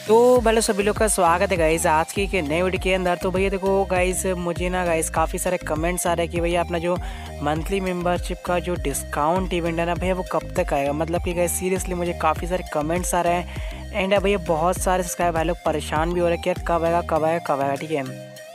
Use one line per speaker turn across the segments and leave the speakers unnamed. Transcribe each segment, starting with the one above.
तो भले सभी लोग का स्वागत है गाइस आज की के नए वीडियो के अंदर। तो भैया देखो गाइस, मुझे ना गाइस काफ़ी सारे कमेंट्स आ रहे हैं कि भैया अपना जो मंथली मेंबरशिप का जो डिस्काउंट इवेंट है ना भैया वो कब तक आएगा। मतलब कि गाइस सीरियसली मुझे काफ़ी सारे कमेंट्स आ रहे हैं एंड भैया बहुत सारे सब्सक्राइबर भाई लोग परेशान भी हो रहे हैं कि यार कब आएगा कब आएगा कब आएगा। ठीक है,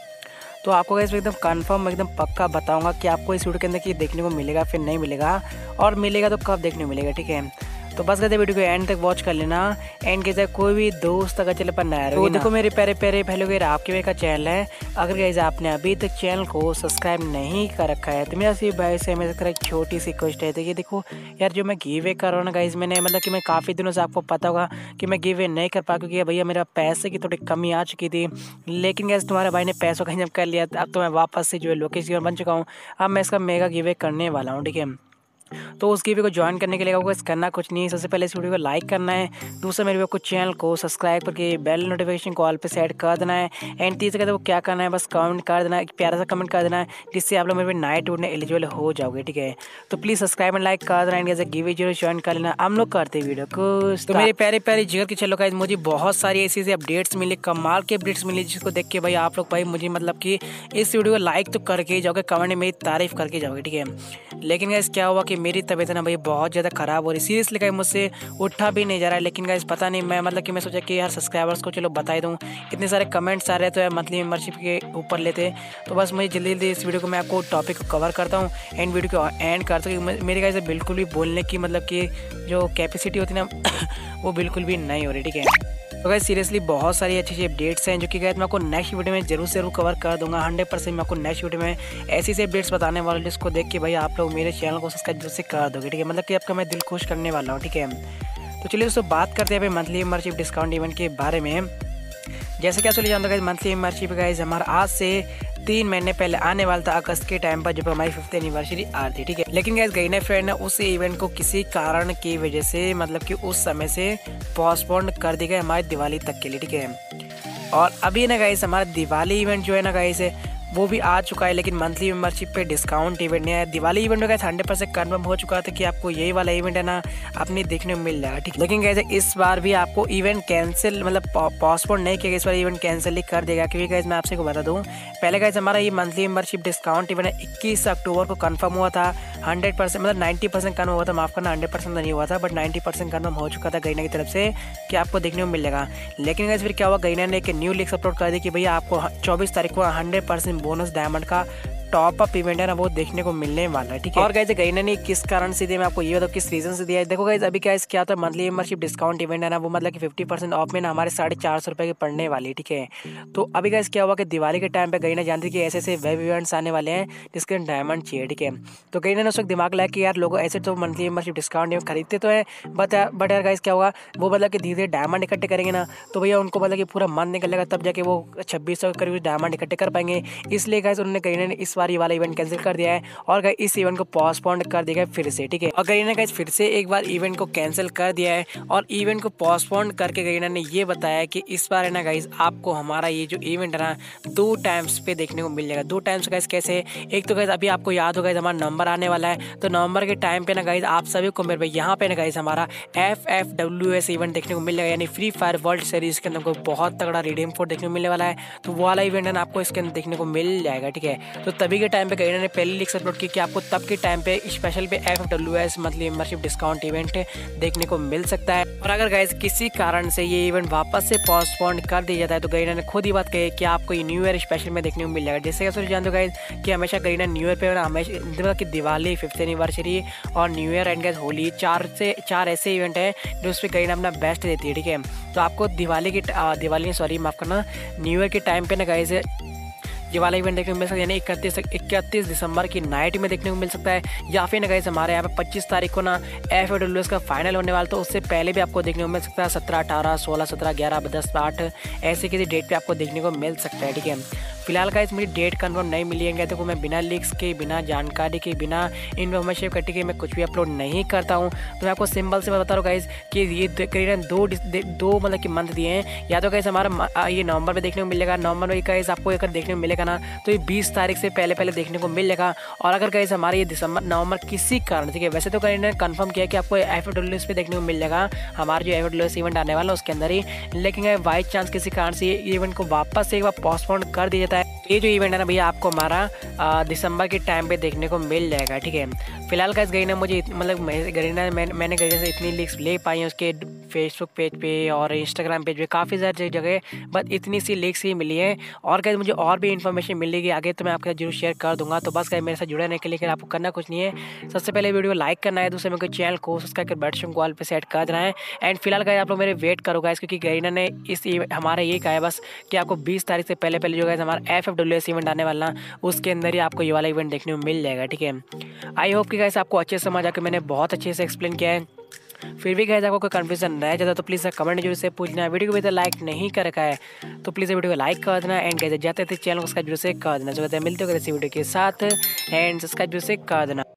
तो आपको गाइस एकदम कंफर्म एकदम पक्का बताऊंगा कि आपको इस वीडियो के अंदर कि देखने को मिलेगा फिर नहीं मिलेगा, और मिलेगा तो कब देखने को मिलेगा। ठीक है, तो बस कहते वीडियो को एंड तक वॉच कर लेना। एंड के कोई भी दोस्त अगर चले पर नया तो देखो मेरे प्यारे प्यारे भाई लोग, आपके भाई का चैनल है। अगर गाइस आपने अभी तक चैनल को सब्सक्राइब नहीं कर रखा है तो मेरा सिर्फ भाई से मेरे एक छोटी सी रिक्वेस्ट है। देखिए देखो यार, जो मैं गिव वे कर रहा हूँ ना गाइस, मैंने मतलब कि मैं काफ़ी दिनों से आपको पता होगा कि मैं गिव वे नहीं कर पाया क्योंकि भैया मेरा पैसे की थोड़ी कमी आ चुकी थी। लेकिन गाइस तुम्हारे भाई ने पैसों का इंतजाम कर लिया, अब तो मैं वापस से जो है लोकेश बन चुका हूँ। अब मैं इसका मेगा गिव वे करने वाला हूँ। ठीक है, तो उस गिव को ज्वाइन करने के लिए आपको करना कुछ नहीं है। सबसे पहले इस वीडियो को लाइक करना है, दूसरा मेरे को चैनल को सब्सक्राइब करके बेल नोटिफिकेशन कॉल पे सेट कर देना है। एंड तीसरा कहते वो क्या करना है, बस कमेंट कर देना है, एक प्यारा सा कमेंट कर देना है जिससे आप लोग मेरे नाइट उठने एलिजिबल हो जाओगे। ठीक है, तो प्लीज़ सब्सक्राइब एंड लाइक कर देना है, जैसे गिव जरूर ज्वाइन कर लेना। हम लोग करते हैं वीडियो को। तो मेरे प्यारे प्यारे जिगर के चलो गाइस, मुझे बहुत सारी ऐसी अपडेट्स मिली, कमाल के अपडेट्स मिली जिसको देख के भाई आप लोग भाई मुझे मतलब कि इस वीडियो को लाइक तो करके ही जाओगे, कमेंट में मेरी तारीफ करके जाओगे। ठीक है, लेकिन गाइस क्या हुआ कि मेरी तबीयत ना भाई बहुत ज़्यादा ख़राब हो रही, सीरियसली गाइस मुझसे उठा भी नहीं जा रहा है। लेकिन गाइस पता नहीं, मैं मतलब कि मैं सोचा कि यार सब्सक्राइबर्स को चलो बता दूँ, इतने सारे कमेंट्स आ रहे हैं तो यार मंथली मेंबरशिप के ऊपर लेते। तो बस मुझे जल्दी जल्दी इस वीडियो को मैं आपको टॉपिक को कवर करता हूँ एंड वीडियो को एंड करता हूँ। मेरे गाइस बिल्कुल भी बोलने की मतलब कि जो कैपेसिटी होती है ना वो बिल्कुल भी नहीं हो रही। ठीक है, तो गाइस सीरियसली बहुत सारी अच्छी अच्छी अपडेट्स हैं जो कि गाइस मैं आपको नेक्स्ट वीडियो में जरूर से जरूर कवर कर दूंगा। 100% मैं आपको नेक्स्ट वीडियो में ऐसी ऐसी अपडेट्स बताने वाला हूं जिसको देख के भाई आप लोग मेरे चैनल को सब्सक्राइब जरूर से कर दोगे। ठीक है, मतलब कि आपका मैं दिल खुश करने वाला हूँ। ठीक है, तो चलिए दोस्तों बात करते हैं भाई मंथली मेंबरशिप डिस्काउंट इवेंट के बारे में। जैसे क्या चलिए जानते गाइस, मंथली मेंबरशिप गाइस हमारा आज से 3 महीने पहले आने वाला था अगस्त के टाइम पर जब हमारी 5th एनिवर्सरी आ रही थी। ठीक है, लेकिन गाइस गई फ्रेंड ने उस इवेंट को किसी कारण की वजह से मतलब कि उस समय से पोस्टपोन कर दी गई हमारी दिवाली तक के लिए। ठीक है, और अभी ना गाइस हमारा दिवाली इवेंट जो है ना गाइस वो भी आ चुका है, लेकिन मंथली मेंबरशिप पे डिस्काउंट इवेंट नहीं है। दिवाली इवेंट गाइस 100% कन्फर्म हो चुका था कि आपको यही वाला इवेंट है ना अपने देखने को मिल जाएगा। ठीक है, लेकिन गाइस इस बार भी आपको इवेंट कैंसिल मतलब पोस्टपोन नहीं किया, इस बार इवेंट कैंसिल ही कर देगा। क्योंकि गाइस मैं आपसे को बता दूं, पहले गाइस हमारा ये मंथली मेंबरशिप डिस्काउंट इवेंट 21 अक्टूबर को कन्फर्म हुआ था। 100% मतलब 90% कन्फर्म हुआ था, माफ करना 100% नहीं हुआ था, बट 90% कन्फर्म हो चुका था गईना की तरफ से कि आपको देखने को मिल जाएगा। लेकिन गाइस फिर क्या हुआ, गईना ने एक न्यू लिंक अपलोड कर दी कि भैया आपको 24 तारीख को 100% बोनस डायमंड का टॉप अप इवेंट है ना वो देखने को मिलने वाला है। ठीक है, और गाइस गईना ने किस कारण से दिया मैं आपको ये बताऊं, किस रीजन से दिया है। देखो गाइस अभी क्या होता है मंथली मेंबरशिप डिस्काउंट इवेंट है ना वो मतलब कि 50% ऑफ में ना हमारे 450 रुपये की पड़ने वाली है। ठीक है, तो अभी गाइस क्या हुआ कि दिवाली के टाइम पे गईना जानती कि ऐसे ऐसे वेब इवेंट्स आने वाले हैं जिसके डायमंड चाहिए। ठीक है, तो गईना ने उस वक्त दिमाग लाया कि यार लोग ऐसे तो मंथली मेंबरशिप डिस्काउंट इवेंट खरीदते तो है, बट यार गाइस क्या होगा वो मतलब कि धीरे धीरे डायमंड इकट्ठे करेंगे ना तो भैया उनको मतलब कि पूरा मंथ निकलेगा तब जाके वो 2600 के करीब डायमंड इकट्ठे कर पाएंगे। इसलिए गाइस उन्होंने गईना ने इस बार ये वाला इवेंट कैंसिल कर दिया है और गाइस इस इवेंट को पोस्टपोन कर दिया फिर से। ठीक है, और गईना ने गाइस फिर से एक बार इवेंट को कैंसिल कर दिया है और इवेंट को पोस्टपोन करके गईना ने ये बताया कि इस बार है ना गाइस आपको हमारा ये जो इवेंट है ना 2 टाइम्स पे देखने को मिल जाएगा। 2 टाइम्स गाइस कैसे, एक तो गाइस अभी आपको याद होगा हमारा नंबर आने वाला है, तो नवंबर के टाइम पे ना गाइस आप सभी को मेरे भाई यहाँ पे ना गाइस हमारा FFWS इवेंट देखने को मिल जाएगा, यानी फ्री फायर वर्ल्ड सीरीज के अंदर बहुत तगड़ा रिडीम कोड देखने को मिलने वाला है। तो वो वाला इवेंट है ना आपको इसके अंदर देखने को मिल जाएगा। ठीक है, तो तभी के टाइम पे गईना ने पहले लिंक अपलोड की कि आपको तब के टाइम पे स्पेशल पे FFWS monthly membership discount event देखने को मिल सकता है। और अगर गाइस किसी कारण से ये इवेंट वापस से पोस्टपोन कर दिया जाता है तो गईना ने खुद ही बात कही कि आपको ये न्यू ईयर स्पेशल में देखने को मिल जाएगा। जैसे कि जानते हो गाइस कि हमेशा गईना न्यू ईयर पे हमेशा कि दिवाली 5th एनिवर्सरी और new year and guys Holi 4 ऐसे इवेंट है जो उस पर गईना अपना बेस्ट देती है। ठीक है, तो आपको दिवाली सॉरी माफ करना न्यू ईयर के टाइम पे ना गाइस ये वाला इवेंट देखने को मिल सकता है, यानी 31 दिसंबर की नाइट में देखने को मिल सकता है, या फिर ना गाइस हमारे यहाँ पे 25 तारीख को ना FFWS का फाइनल होने वाला, तो उससे पहले भी आपको देखने को मिल सकता है 17, 18, 16, 17, 11, 10, 8 ऐसे किसी डेट पे आपको देखने को मिल सकता है। ठीक है, फिलहाल गाइस मुझे डेट कन्फर्म नहीं मिली है, देखो मैं बिना लीक्स के, बिना जानकारी के, बिना इन्फॉर्मेशन इकट्ठी के मैं कुछ भी अपलोड नहीं करता हूँ। तो मैं आपको सिंपल से बता रहा हूँ गाइस कि ये करीबन दो मतलब कि मंथ दिए हैं। या तो गाइस हमारा ये नवंबर में देखने को मिलेगा, नवंबर में गाइस आपको अगर देखने को मिलेगा ना तो ये 20 तारीख से पहले देखने को मिलेगा। और अगर गाइस हमारे ये दिसंबर नवंबर किसी कारण, ठीक है, वैसे तो इन्होंने कंफर्म किया कि आपको FWS पे देखने को मिल जाएगा, हमारा जो FWS इवेंट आने वाला है उसके अंदर ही। लेकिन बाई चांस किसी कारण से ये इवेंट को वापस से एक बार पोस्टपोन कर दिया जाता है, ये जो इवेंट है ना भैया आपको हमारा दिसंबर के टाइम पे देखने को मिल जाएगा, ठीक है। फिलहाल गाइस गरीना मुझे मतलब मैंने गरीना से इतनी लीक्स ले पाई हैं उसके फेसबुक पेज पे और इंस्टाग्राम पेज पे, काफ़ी सारी जगह बस इतनी सी लीक्स ही मिली है। और गाइस मुझे और भी इन्फॉर्मेशन मिलेगी आगे तो मैं आपके साथ जरूर शेयर कर दूंगा। तो बस गाइस मेरे साथ जुड़े रहने के लिए आपको करना कुछ नहीं है, सबसे पहले वीडियो लाइक करना है, दूसरे मेरे को चैनल को सब्सक्राइब कर बेल कॉल पे सेट कर देना है। एंड फिलहाल गाइस आप लोग मेरे वेट करो गाइस, क्योंकि गरीना ने हमारा ये कहा है बस कि आपको 20 तारीख से पहले जो गाइस हमारा FWS इवेंट आने वाला उसके अंदर ही आपको ये वाला इवेंट देखने को मिल जाएगा, ठीक है। आई होप कि गाइस आपको अच्छे से समझ आ के मैंने बहुत अच्छे से एक्सप्लेन किया है। फिर भी गाइस आपको कोई कन्फ्यूजन रह जाता तो प्लीज़ कमेंट जरूर से पूछना। वीडियो को भी तो लाइक नहीं कर रखा है तो प्लीज़ वीडियो को लाइक कर देना। एंड गाइस जाते थे चैनल को सब्सक्राइब जरूर से कर देना। जो मिलते हो किसी वीडियो के साथ एंड सब्सक्राइब जरूर से कर देना।